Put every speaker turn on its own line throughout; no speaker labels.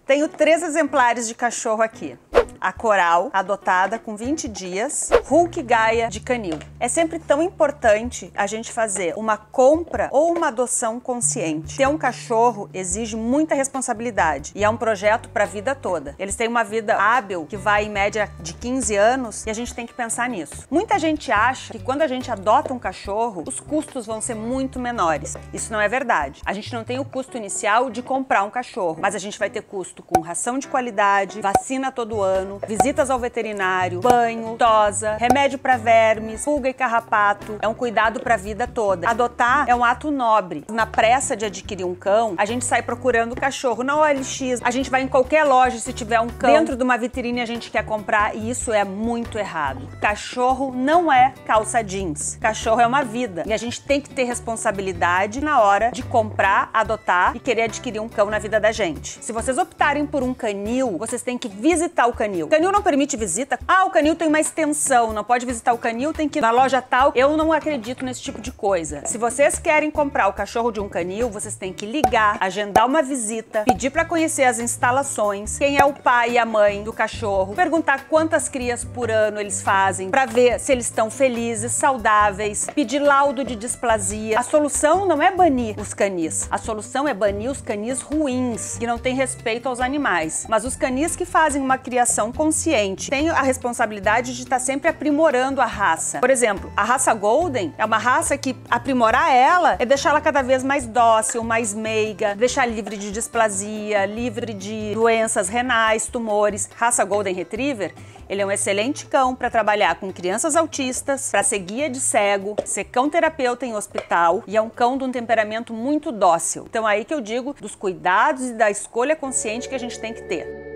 Tenho 3 exemplares de cachorro aqui. A Coral, adotada com 20 dias, Hulk Gaia de canil. É sempre tão importante a gente fazer uma compra ou uma adoção consciente. Ter um cachorro exige muita responsabilidade e é um projeto para a vida toda. Eles têm uma vida hábil que vai em média de 15 anos e a gente tem que pensar nisso. Muita gente acha que quando a gente adota um cachorro, os custos vão ser muito menores. Isso não é verdade. A gente não tem o custo inicial de comprar um cachorro, mas a gente vai ter custo com ração de qualidade, vacina todo ano, visitas ao veterinário, banho, tosa, remédio para vermes, pulga e carrapato. É um cuidado para a vida toda. Adotar é um ato nobre. Na pressa de adquirir um cão, a gente sai procurando cachorro na OLX, a gente vai em qualquer loja se tiver um cão dentro de uma vitrine a gente quer comprar e isso é muito errado. Cachorro não é calça jeans. Cachorro é uma vida e a gente tem que ter responsabilidade na hora de comprar, adotar e querer adquirir um cão na vida da gente. Se vocês optarem por um canil, vocês têm que visitar o canil. O canil não permite visita. Ah, o canil tem uma extensão, não pode visitar o canil, tem que ir na loja tal. Eu não acredito nesse tipo de coisa. Se vocês querem comprar o cachorro de um canil, vocês têm que ligar, agendar uma visita, pedir para conhecer as instalações, quem é o pai e a mãe do cachorro, perguntar quantas crias por ano eles fazem, para ver se eles estão felizes, saudáveis, pedir laudo de displasia. A solução não é banir os canis. A solução é banir os canis ruins, que não têm respeito aos animais. Mas os canis que fazem uma criação consciente têm a responsabilidade de estar sempre aprimorando a raça. Por exemplo, a raça Golden é uma raça que aprimorar ela é deixar ela cada vez mais dócil, mais meiga, deixar livre de displasia, livre de doenças renais, tumores. Raça Golden Retriever, ele é um excelente cão para trabalhar com crianças autistas, para ser guia de cego, ser cão terapeuta em hospital e é um cão de um temperamento muito dócil. Então aí que eu digo dos cuidados e da escolha consciente que a gente tem que ter.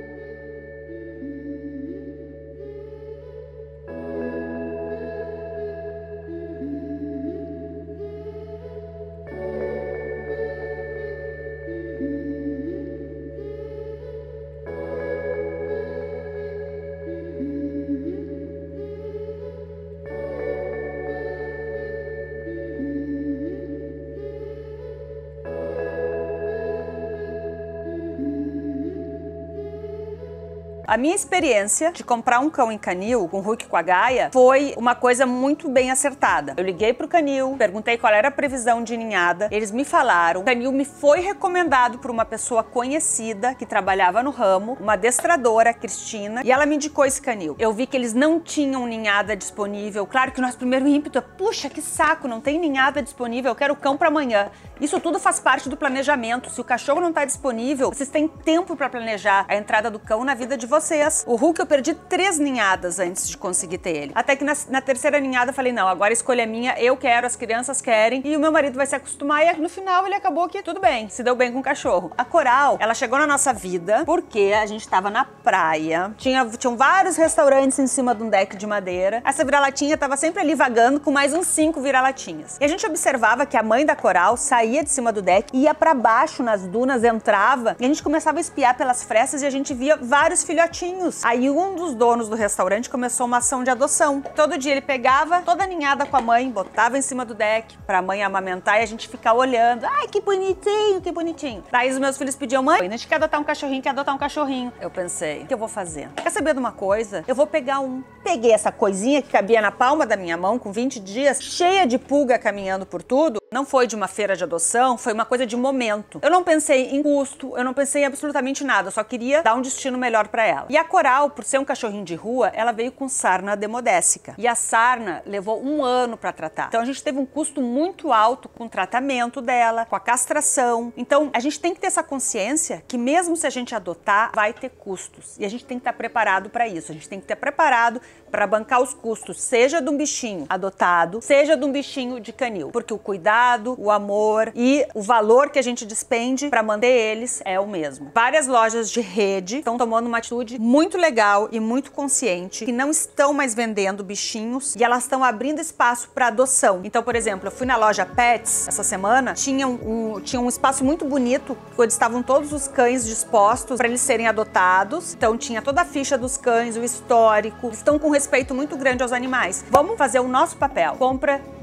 A minha experiência de comprar um cão em canil com Hulk com a Gaia foi uma coisa muito bem acertada. Eu liguei pro canil, perguntei qual era a previsão de ninhada, eles me falaram, o canil me foi recomendado por uma pessoa conhecida que trabalhava no ramo, uma adestradora, a Cristina, e ela me indicou esse canil. Eu vi que eles não tinham ninhada disponível. Claro que o nosso primeiro ímpeto é, puxa, que saco, não tem ninhada disponível, eu quero cão para amanhã. Isso tudo faz parte do planejamento. Se o cachorro não está disponível, vocês têm tempo para planejar a entrada do cão na vida de vocês. O Hulk eu perdi 3 ninhadas antes de conseguir ter ele. Até que na 3ª ninhada eu falei, não, agora a escolha é minha, eu quero, as crianças querem e o meu marido vai se acostumar e no final ele acabou que tudo bem, se deu bem com o cachorro. A Coral, ela chegou na nossa vida porque a gente tava na praia, tinham vários restaurantes em cima de um deck de madeira, essa vira-latinha tava sempre ali vagando com mais uns 5 vira-latinhas. E a gente observava que a mãe da Coral saía de cima do deck, ia pra baixo nas dunas, entrava e a gente começava a espiar pelas frestas e a gente via vários filhotinhos. Aí um dos donos do restaurante começou uma ação de adoção. Todo dia ele pegava toda a ninhada com a mãe, botava em cima do deck pra mãe amamentar e a gente ficar olhando. Ai, que bonitinho, que bonitinho. Daí os meus filhos pediam, mãe, a gente quer adotar um cachorrinho, quer adotar um cachorrinho. Eu pensei, o que eu vou fazer? Quer saber de uma coisa? Eu vou pegar um. Peguei essa coisinha que cabia na palma da minha mão com 20 dias, cheia de pulga caminhando por tudo. Não foi de uma feira de adoção, foi uma coisa de momento. Eu não pensei em custo, eu não pensei em absolutamente nada, eu só queria dar um destino melhor pra ela. E a Coral, por ser um cachorrinho de rua, ela veio com sarna demodésica. E a sarna levou 1 ano pra tratar. Então a gente teve um custo muito alto com o tratamento dela, com a castração. Então a gente tem que ter essa consciência que mesmo se a gente adotar, vai ter custos. E a gente tem que estar preparado pra isso. A gente tem que estar preparado para bancar os custos, seja de um bichinho adotado, seja de um bichinho de canil. Porque o cuidado, o amor e o valor que a gente despende para manter eles é o mesmo. Várias lojas de rede estão tomando uma atitude muito legal e muito consciente, que não estão mais vendendo bichinhos e elas estão abrindo espaço para adoção. Então, por exemplo, eu fui na loja Pets essa semana, tinha um espaço muito bonito, onde estavam todos os cães dispostos para eles serem adotados. Então tinha toda a ficha dos cães, o histórico, estão com respeito muito grande aos animais. Vamos fazer o nosso papel. Compra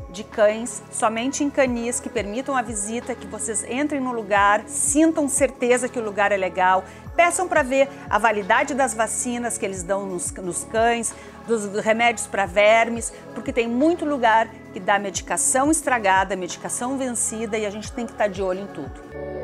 de cães, somente em canis, que permitam a visita, que vocês entrem no lugar, sintam certeza que o lugar é legal, peçam para ver a validade das vacinas que eles dão nos cães, dos remédios para vermes, porque tem muito lugar que dá medicação estragada, medicação vencida e a gente tem que estar de olho em tudo.